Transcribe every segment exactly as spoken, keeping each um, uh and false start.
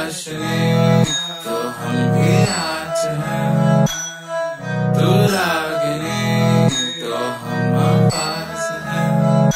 चाशनी तो हम भी आज हैं, तू रागिनी तो हम पास हैं।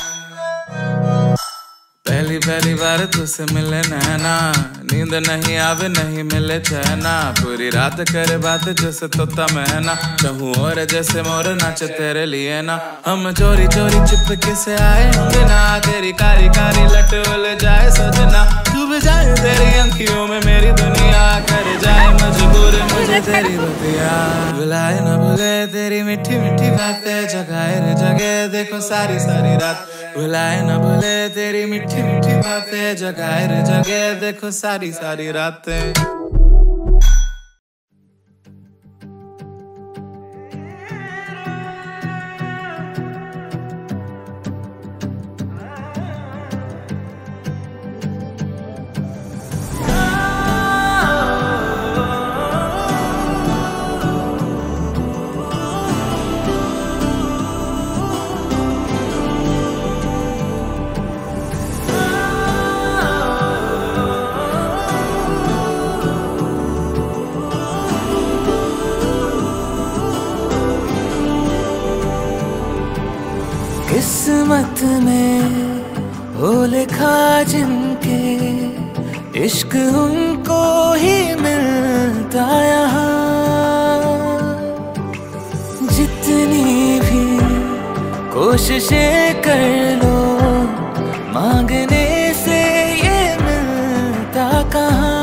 पहली पहली बार तुझसे मिले नैना, नींद नहीं आवे नहीं मिले चैना, पूरी रात करे बात जैसे तोता मैना, कहूँ और जैसे मोर नाचे तेरे लिए ना। हम चोरी चोरी चिपके से आए होंगे ना, तेरी कारी कारी लट उल जाए सजना, डूब जाए तेरी आंखियों में मेरी दुनिया, कर जाए मजबूर मुझे तेरी बतिया। बुलाए ना भूले तेरी मीठी मीठी बातें, जगाए रे जगे देखो सारी सारी रात। बुलाए ना भूले तेरी मीठी मीठी बातें, जगाए रे जगे देखो सारी सारी रातें। किस्मत में हो लिखा जिनके, इश्क उनको ही मिलता यहाँ। जितनी भी कोशिशें कर लो, मांगने से ये मिलता कहाँ।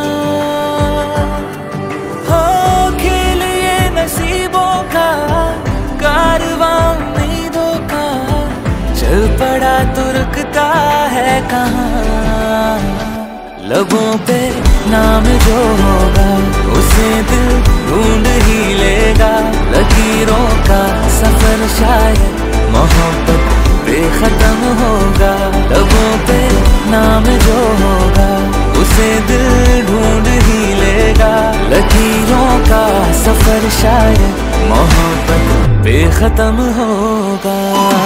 हो खेल ये नसीबों का कारवां उम्मीदों का, चल पड़ा तो रुकता है कहाँ। लबों पे नाम जो होगा उसे दिल ढूंढ ही लेगा, लकीरों का सफर शायद मोहब्बत बेखत्म होगा। लबों पे नाम जो होगा उसे दिल ढूंढ ही लेगा, लकीरों का सफर शायद मोहब्बत बेखत्म होगा।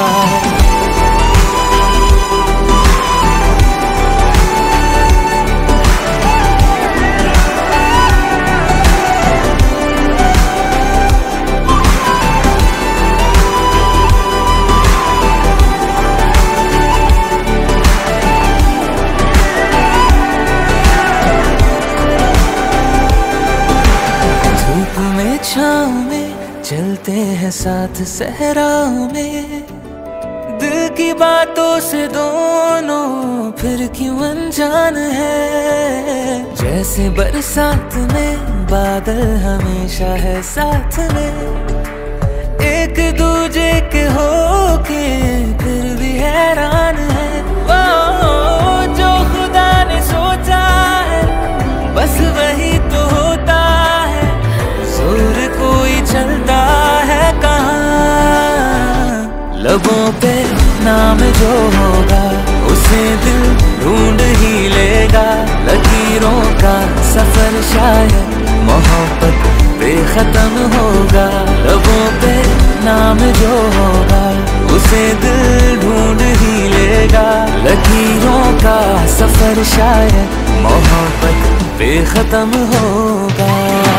छाँव में चलते हैं साथ सहराओं में, दिल की बातों से दोनों फिर क्यों अनजान है। जैसे बरसात में बादल हमेशा है साथ में, एक दूजे के होके फिर भी हैरान है। वो जो खुदा ने सोचा है बस वही तो होता है, जोर कोई चलता है कहाँ। लबों पे नाम जो होगा उसे दिल ढूंढ ही लेगा, लकीरों का सफर शायद मोहब्बत बेखत्म होगा। लबों पे नाम जो होगा उसे दिल ढूंढ ही लेगा, लकीरों का सफर शायद मोहब्बत बेखत्म होगा।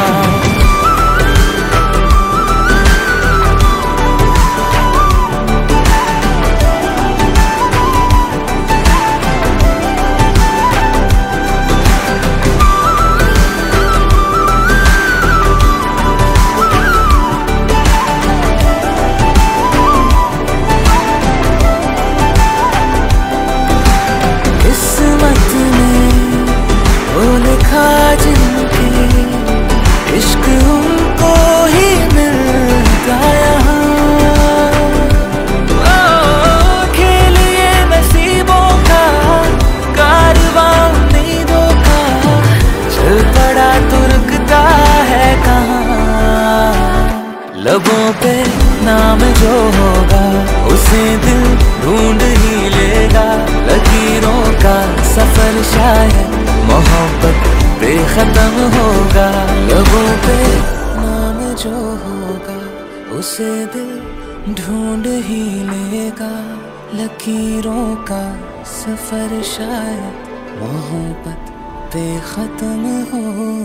जिनके इश्क उनको ही मिलता यहाँ। खेल ये नसीबों का कारवां उम्मीदों का, चल पड़ा तो रुकता है कहाँ। लबों पे नाम जो होगा उसे दिल ढूंढ ही लेगा, लकीरों का सफर शायद मोहब्बत बेखत्म होगा। लबों पे नाम जो होगा उसे दिल ढूंढ ही लेगा, लकीरों का सफर शायद मोहब्बत पे खत्म हो